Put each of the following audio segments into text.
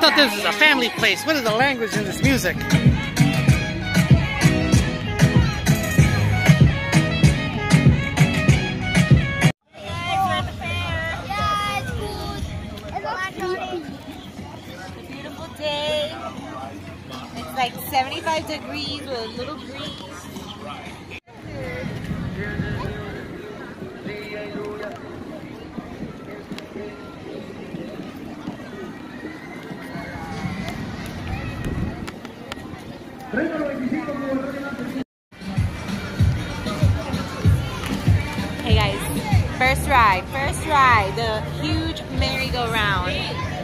thought this was a family place. What is the language in this music? It's like 75 degrees with a little breeze. Hey guys, first ride, the huge merry-go-round.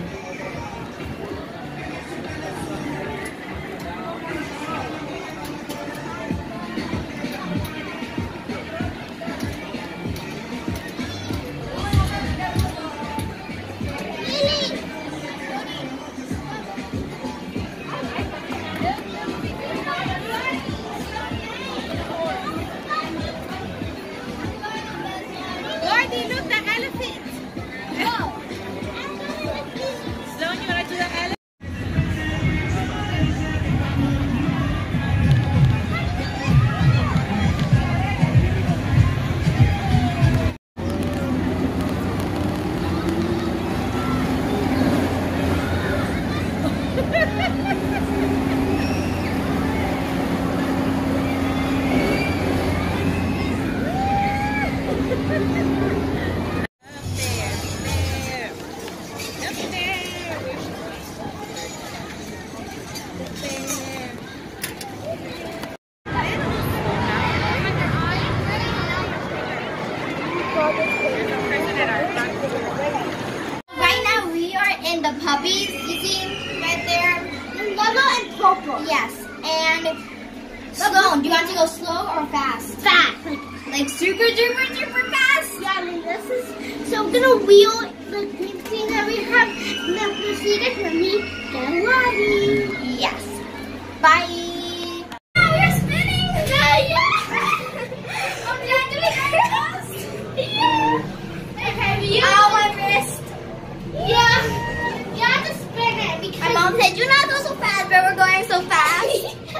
Right now we are in the puppies, you see right there. Yellow and purple. Yes, and slow. Do you want to go slow or fast? Fast. Like super fast? Yeah, I mean this is, so I'm gonna wheel the green thing that we have. Now proceed for me. Get ready. Yes. Bye. We're spinning. Yeah. Oh, did I do it fast? Yeah. Okay, you. Oh, my wrist. Yeah. You have to spin it because my mom said, "Do not go so fast," but we're going so fast.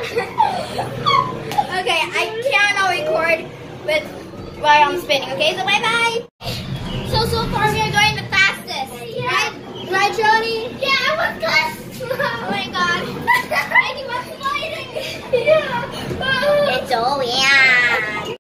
Okay, I cannot record with while I'm spinning. Okay, so bye bye. So far we are going the fastest. Yeah. Right, Jody? Yeah, I was good. Oh my god. And you were sliding. Yeah. It's so weird.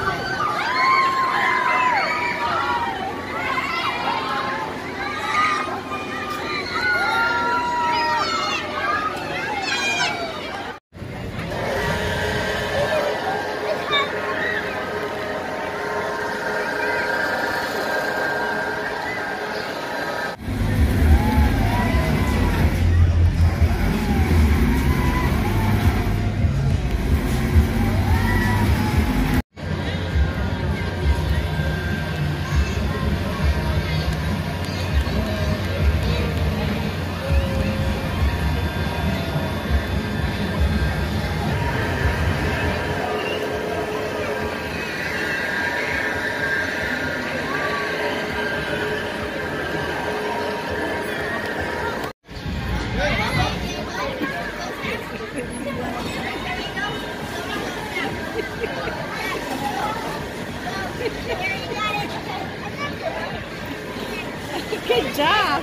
Good job.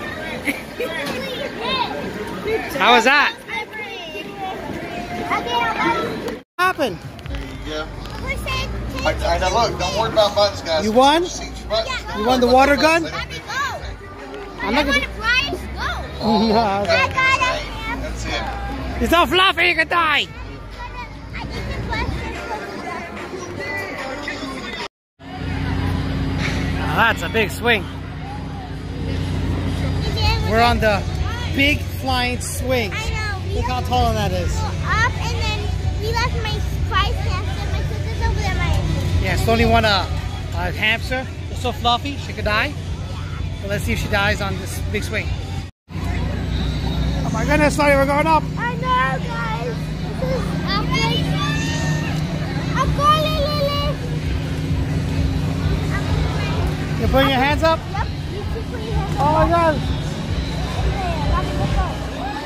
How was that? What happened? Yeah. I know, look, don't worry about buttons, guys. You won? Yeah. You won the water gun? I'm not gonna prize. Go. No. That's it. You're so fluffy, you could die. Now that's a big swing. We're on the big flying swing. I know. Look how tall that is. Up and then we left my prize hamster. My sister's over there. Yeah, Stoney won a hamster. It's so fluffy, she could die. So let's see if she dies on this big swing. Oh my goodness, Stoney, we're going up. I know, guys. This is epic. I'm going, Lily. You're putting your hands up? Yep. You should put your hands up. Oh my God.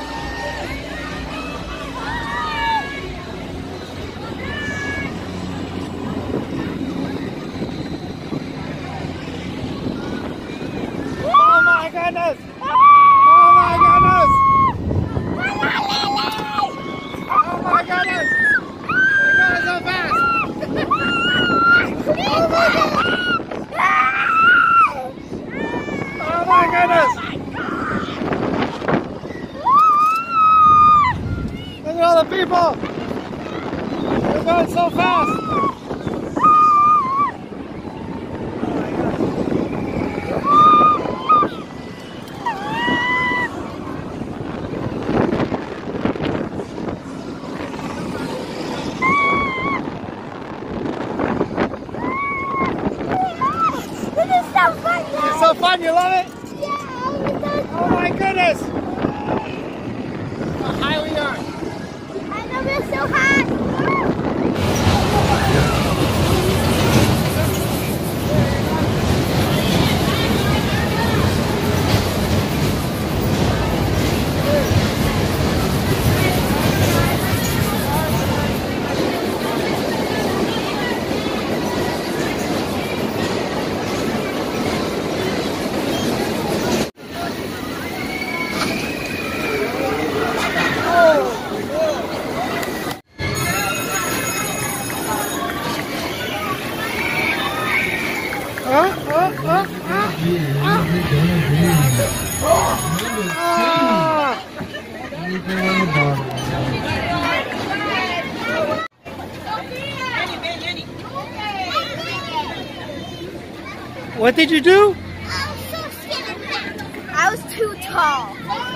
fun. You love it? Yeah. Oh my goodness. How high we are. I know we're so hot. What did you do? I was too tall.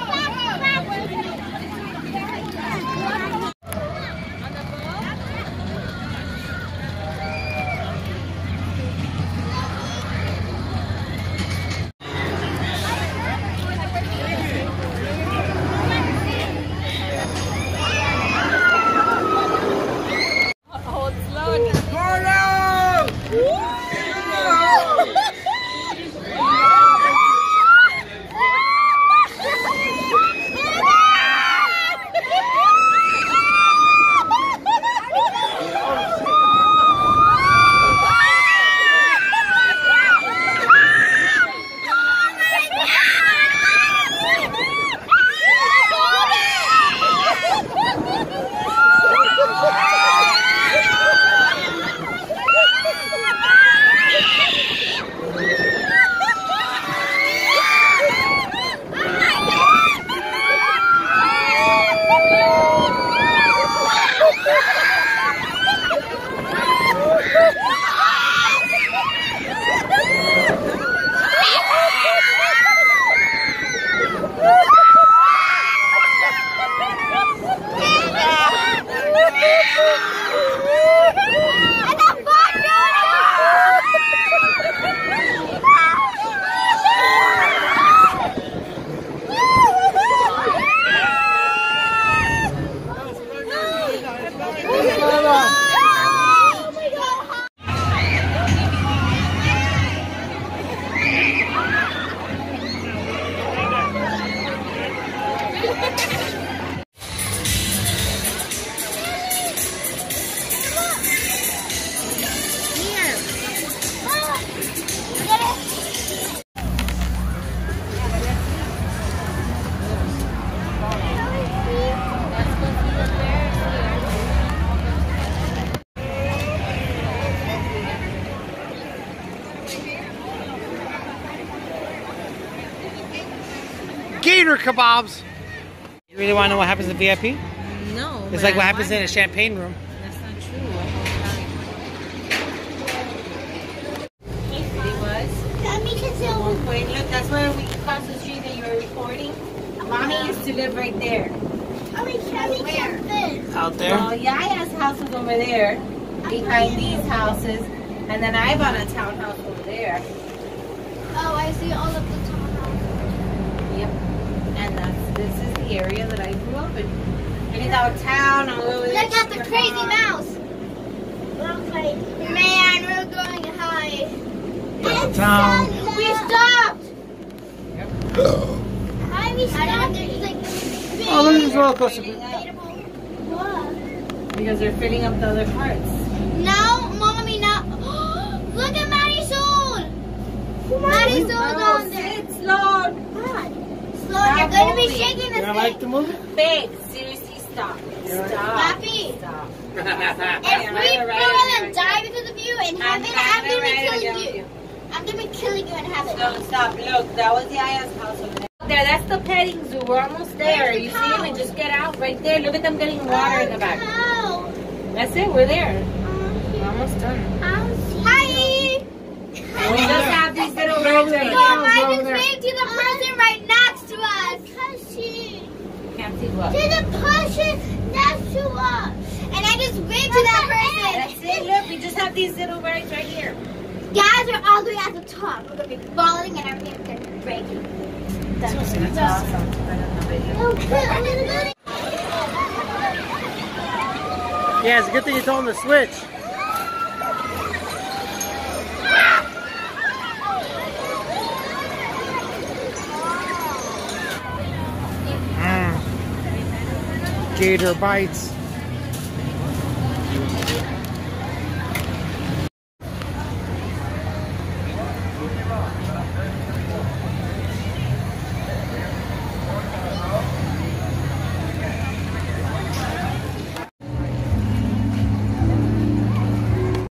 Gator kebabs. You really want to know what happens in VIP? No. It's like what happens in a champagne room. That's not true. It was. At one point, look, that's where we crossed the street that you were recording. Mommy used to live right there. Out there? Well, Yaya's house was over there, behind these houses, and then I bought a townhouse over there. Oh, I see all of the townhouses. Yep. And this is the area that I grew up in. And it's our town all over there. Look at the crazy mouse. Man, we're going high. Downtown. We stopped. Yep. We stopped. Oh, look at this roller coaster. What? Because they're filling up the other parts. No, Mommy, no. Look at Marisol. Marisol's on there. Sit slow. Slow, you're going to be shaking You this don't thing. like the movie? Babe, seriously, stop. Stop. Papi. Stop. If we fall and die because of you in heaven, I'm going to be killing you. I'm going to be killing you in heaven. No, stop. Look, that was Yaya's house over there. There, that's the petting zoo. We're almost there. You see them and just get out right there. Look at them getting water in the back. That's it. We're there. We're almost done. Hi. We just have these little rides right Mom, here. I just waved to the person right next to us. Can't see what. To the person next to us. And I just waved to that person. That's it. Look, we just have these little rides right here. Guys, we're all the way at the top. We're going to be falling and everything's going to be breaking. That's awesome. Yeah, it's a good thing you told him to switch. Gator bites.